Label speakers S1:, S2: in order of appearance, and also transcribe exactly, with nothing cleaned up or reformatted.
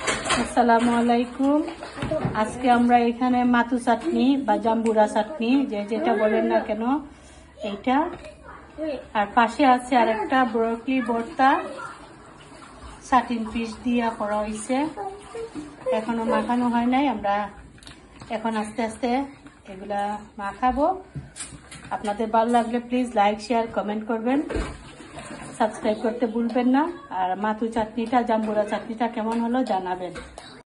S1: আসসালামু আলাইকুম। আজকে আমরা এখানে মাথু চাটনি বা জাম্বুরা চাটনি যে যেটা বলেন না কেন এইটা, আর পাশে আছে আর একটা ব্রকলি ভর্তা সাটিন পিস দিয়া করা হয়েছে, এখনো মাখানো হয় নাই। আমরা এখন আস্তে আস্তে এগুলা মাখাবো। আপনাদের ভালো লাগলে প্লিজ লাইক শেয়ার কমেন্ট করবেন, সাবস্ক্রাইব করতে ভুলবেন না। আর মাথু চাটনিটা জাম্বুরা চাটনিটা কেমন হলো জানাবেন।